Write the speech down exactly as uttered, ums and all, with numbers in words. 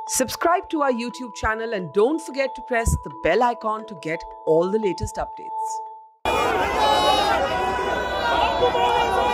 Subscribe to our YouTube channel and don't forget to press the bell icon to get all the latest updates.